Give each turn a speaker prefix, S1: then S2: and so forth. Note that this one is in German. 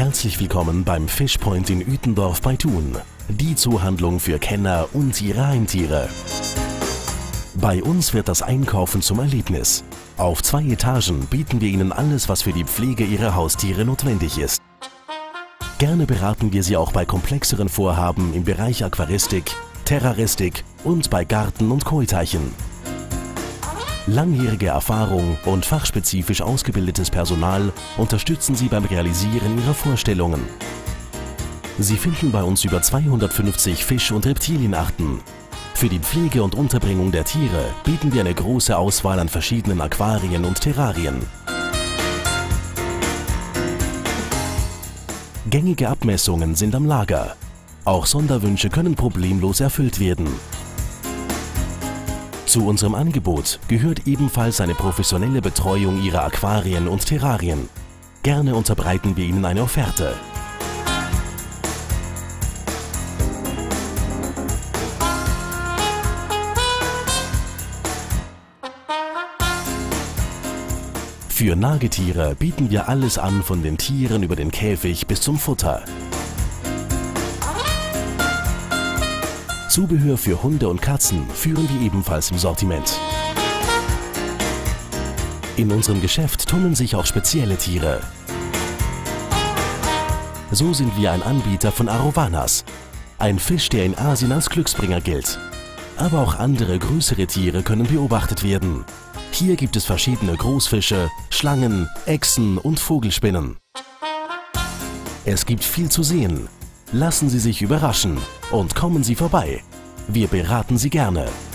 S1: Herzlich willkommen beim Fish-Point in Uetendorf bei Thun, die Zoohandlung für Kenner und ihre Heimtiere. Bei uns wird das Einkaufen zum Erlebnis. Auf 2 Etagen bieten wir Ihnen alles, was für die Pflege Ihrer Haustiere notwendig ist. Gerne beraten wir Sie auch bei komplexeren Vorhaben im Bereich Aquaristik, Terraristik und bei Garten- und Koiteichen. Langjährige Erfahrung und fachspezifisch ausgebildetes Personal unterstützen Sie beim Realisieren Ihrer Vorstellungen. Sie finden bei uns über 250 Fisch- und Reptilienarten. Für die Pflege und Unterbringung der Tiere bieten wir eine große Auswahl an verschiedenen Aquarien und Terrarien. Gängige Abmessungen sind am Lager. Auch Sonderwünsche können problemlos erfüllt werden. Zu unserem Angebot gehört ebenfalls eine professionelle Betreuung Ihrer Aquarien und Terrarien. Gerne unterbreiten wir Ihnen eine Offerte. Für Nagetiere bieten wir alles an, von den Tieren über den Käfig bis zum Futter. Zubehör für Hunde und Katzen führen wir ebenfalls im Sortiment. In unserem Geschäft tummeln sich auch spezielle Tiere. So sind wir ein Anbieter von Arovanas, ein Fisch, der in Asien als Glücksbringer gilt. Aber auch andere größere Tiere können beobachtet werden. Hier gibt es verschiedene Großfische, Schlangen, Echsen und Vogelspinnen. Es gibt viel zu sehen. Lassen Sie sich überraschen und kommen Sie vorbei. Wir beraten Sie gerne.